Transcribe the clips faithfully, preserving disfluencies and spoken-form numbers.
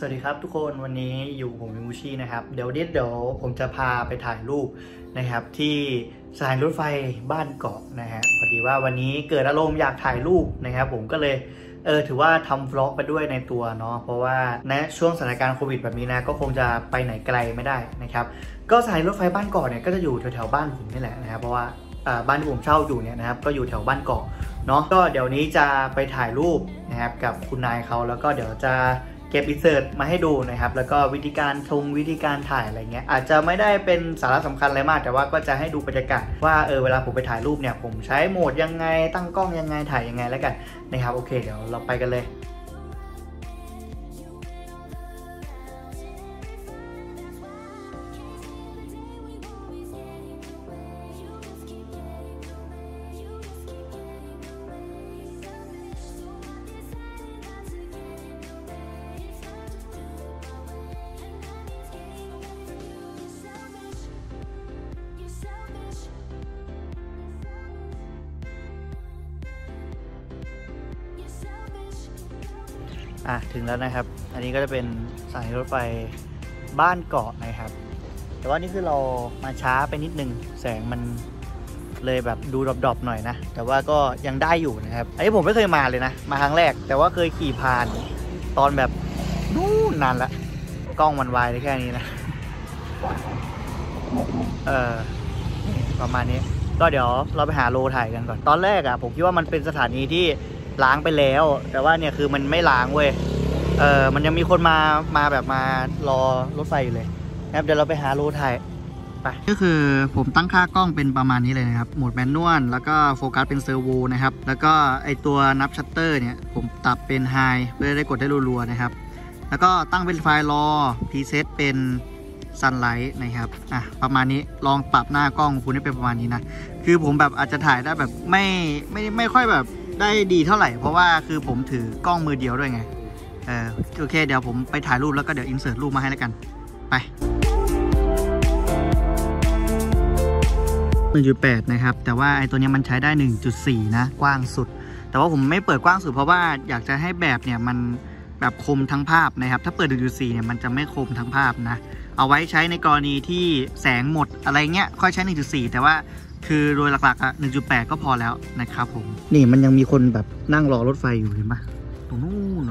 วัสดีครับทุกคนวันนี้อยู่ผมมิมูชินะครับเดี๋ยวเดี๋ยวผมจะพาไปถ่ายรูปนะครับที่สถานีรถไฟบ้านเกาะนะฮะพอดีว่าวันนี้เกิดอารมณ์อยากถ่ายรูปนะครับผมก็เลยเออถือว่าทำวล็อกไปด้วยในตัวเนาะเพราะว่าณช่วงสถานการณ์โควิดแบบนี้นะก็คงจะไปไหนไกลไม่ได้นะครับก็สถานีรถไฟบ้านเกาะเนี่ยก็จะอยู่แถวๆบ้านผมนี่แหละนะครับเพราะว่าบ้านที่ผมเช่าอยู่เนี่ยนะครับก็อยู่แถวบ้านเกาะเนาะก็เดี๋ยวนี้จะไปถ่ายรูปนะครับกับคุณนายเขาแล้วก็เดี๋ยวจะเก็บอินเสิร์ตมาให้ดูนะครับแล้วก็วิธีการชงวิธีการถ่ายอะไรเงี้ยอาจจะไม่ได้เป็นสาระสำคัญอะไรมากแต่ว่าก็จะให้ดูบรรยากาศว่าเออเวลาผมไปถ่ายรูปเนี่ยผมใช้โหมดยังไงตั้งกล้องยังไงถ่ายยังไงแล้วกันนะครับโอเคเดี๋ยวเราไปกันเลยอ่ะถึงแล้วนะครับอันนี้ก็จะเป็นสถานีรถไฟบ้านเกาะนะครับแต่ว่านี่คือเรามาช้าไปนิดนึงแสงมันเลยแบบดูดรอปๆหน่อยนะแต่ว่าก็ยังได้อยู่นะครับอันนี้ผมไม่เคยมาเลยนะมาครั้งแรกแต่ว่าเคยขี่ผ่านตอนแบบนู่นนานละกล้องมันวายได้แค่นี้นะเออประมาณนี้ก็เดี๋ยวเราไปหาโลถ่ายกันก่อนตอนแรกอ่ะผมคิดว่ามันเป็นสถานีที่ล้างไปแล้วแต่ว่าเนี่ยคือมันไม่ล้างเว้ยเออมันยังมีคนมามาแบบมารอรถไฟอยู่เลยนะครับเดี๋ยวเราไปหาโลถ่ายไปก็คือผมตั้งค่ากล้องเป็นประมาณนี้เลยนะครับโหมดแมนนวลแล้วก็โฟกัสเป็นเซอร์โวนะครับแล้วก็ไอตัวนับชัตเตอร์เนี่ยผมปรับเป็นไฮเพื่อได้กดได้รัวๆนะครับแล้วก็ตั้งเป็นไฟล์รอพรีเซตเป็นซันไลท์นะครับอ่ะประมาณนี้ลองปรับหน้ากล้องคุณให้เป็นประมาณนี้นะคือผมแบบอาจจะถ่ายได้แบบไม่ไม่ไม่ค่อยแบบได้ดีเท่าไหร่เพราะว่าคือผมถือกล้องมือเดียวด้วยไงเออโอเคเดี๋ยวผมไปถ่ายรูปแล้วก็เดี๋ยวอินเสิร์ตรูปมาให้แล้วกันไป หนึ่งจุดแปด นะครับแต่ว่าไอ้ตัวนี้มันใช้ได้ หนึ่งจุดสี่ นะกว้างสุดแต่ว่าผมไม่เปิดกว้างสุดเพราะว่าอยากจะให้แบบเนี่ยมันแบบคมทั้งภาพนะครับถ้าเปิด หนึ่งจุดสี่ เนี่ยมันจะไม่คมทั้งภาพนะเอาไว้ใช้ในกรณีที่แสงหมดอะไรเงี้ยค่อยใช้ หนึ่งจุดสี่ แต่ว่าคือโดยหลักๆอ่ะ หนึ่งจุดแปด ก็พอแล้วนะครับผมนี่มันยังมีคนแบบนั่งรอรถไฟอยู่เห็นปะตรงนู้น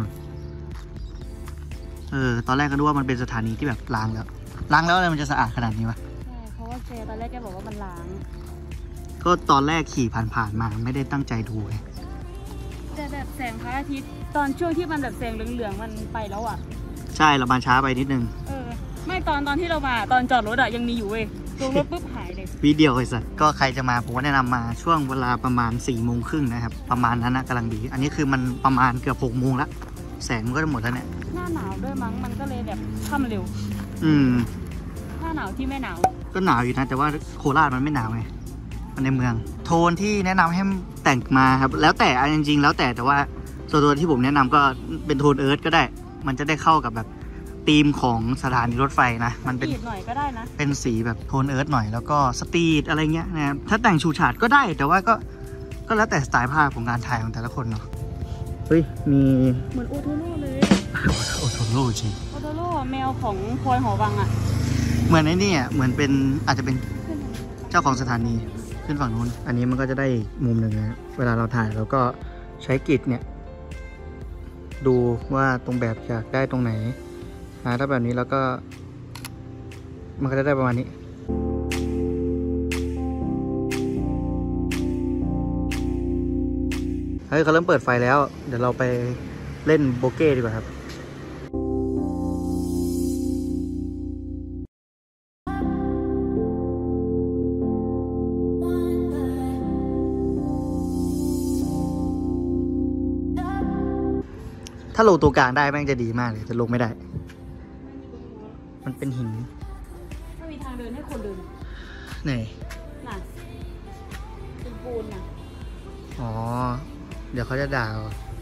เออตอนแรกก็ดูว่ามันเป็นสถานีที่แบบล้างแล้วล้างแล้วอะไรมันจะสะอาดขนาดนี้วะใช่เพราะว่าแกตอนแรกแกบอกว่ามันล้างก็ตอนแรกขี่ผ่านๆมาไม่ได้ตั้งใจดูไงแต่แบบแสงพระอาทิตย์ตอนช่วงที่มันแบบแสงเหลืองๆมันไปแล้วอ่ะใช่เรามาช้าไปนิดนึงเออไม่ตอนตอนที่เรามาตอนจอดรถอ่ะยังมีอยู่เว้ยลงรถปุ๊บหายเลยวิดีโอไอ้สัสก็ใครจะมาผมแนะนำมาช่วงเวลาประมาณสี่โมงครึ่งนะครับประมาณนั้นนะกำลังดีอันนี้คือมันประมาณเกือบหกโมงแล้วแสงมันก็จะหมดแล้วเนี่ยหน้าหนาวด้วยมั้งมันก็เลยแบบค่ำเร็วอืมหน้าหนาวที่ไม่หนาวก็หนาวอยู่นะแต่ว่าโคราชมันไม่หนาวไงมันในเมืองโทนที่แนะนำให้แต่งมาครับแล้วแต่จริงๆแล้วแต่แต่ว่าส่วนตัวที่ผมแนะนำก็เป็นโทนเอิร์ธก็ได้มันจะได้เข้ากับแบบธีมของสถานีรถไฟนะมันเป็นหน่อยก็ได้นะเป็นสีแบบโทนเอิร์ธหน่อยแล้วก็สตรีทอะไรเงี้ยนะถ้าแต่งฉูดฉาดก็ได้แต่ว่าก็ก็แล้วแต่สไตล์ภาพของการถ่ายของแต่ละคนเนาะเฮ้ยมีเหมือนโอโทโร่เลยโอโทโร่จริงโอโทโร่แมวของพลอยหอวังอ่ะเหมือนไอ้นี่อ่ะเหมือนเป็นอาจจะเป็นเจ้าของสถานีขึ้นฝั่งนู้นอันนี้มันก็จะได้มุมหนึ่งนะเวลาเราถ่ายเราก็ใช้กริดเนี่ยดูว่าตรงแบบอยากได้ตรงไหนถ้าแบบนี้แล้วก็มันก็จะได้ประมาณนี้เฮ้ยเขาเริ่มเปิดไฟแล้วเดี๋ยวเราไปเล่นโบเก้ดีกว่าครับถ้าลงตัวกลางได้แม่งจะดีมากเลยแต่ลงไม่ได้มันเป็นหินถ้ามีทางเดินให้คนเดินไหนน่ะเป็นปูนน่ะอ๋อเดี๋ยวเขาจะด่า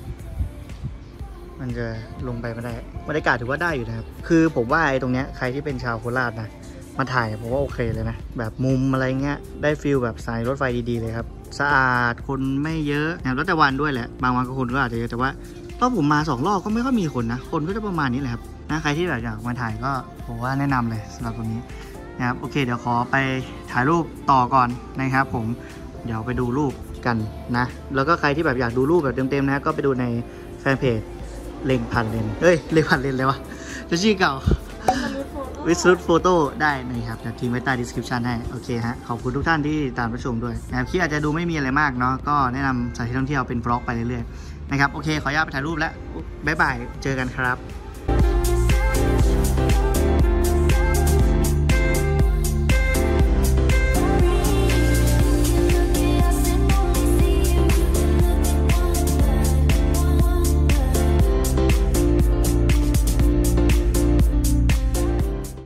มันจะลงไปไม่ได้บรรยากาศถือว่าได้อยู่นะครับคือผมว่าไอ้ตรงเนี้ยใครที่เป็นชาวโคราชนะมาถ่ายผมว่าโอเคเลยนะแบบมุมอะไรเงี้ยได้ฟิลแบบสายรถไฟดีๆเลยครับสะอาดคนไม่เยอะนะแล้วแต่วันด้วยแหละบางวันก็คนก็อาจจะเยอะแต่ว่าตอนผมมาสองรอบก็ไม่ค่อยมีคนนะคนก็จะประมาณนี้แหละครับนะใครที่แบบอยากมาถ่ายก็ผมว่าแนะนำเลยสำหรับตรงนี้นะครับโอเคเดี๋ยวขอไปถ่ายรูปต่อก่อนนะครับผมเดี๋ยวไปดูรูปกันนะแล้วก็ใครที่แบบอยากดูรูปแบบเต็มๆนะก็ไปดูในแฟนเพจเล็งพันเลนเอ้ยเล็งพันเลนเลยวะจะชื่อเก่าวิสรุตโฟโต้ได้นะครับเดี๋ยวทิ้งไว้ใต้ description ให้โอเคฮะขอบคุณทุกท่านที่ตามรับชมด้วยนะครับคลิปอาจจะดูไม่มีอะไรมากเนาะก็แนะนำสถานที่ท่องเที่ยวเป็นบล็อกไปเรื่อยๆนะครับโอเคขออนุญาตไปถ่ายรูปแล้วบ๊ายบายเจอกันครับ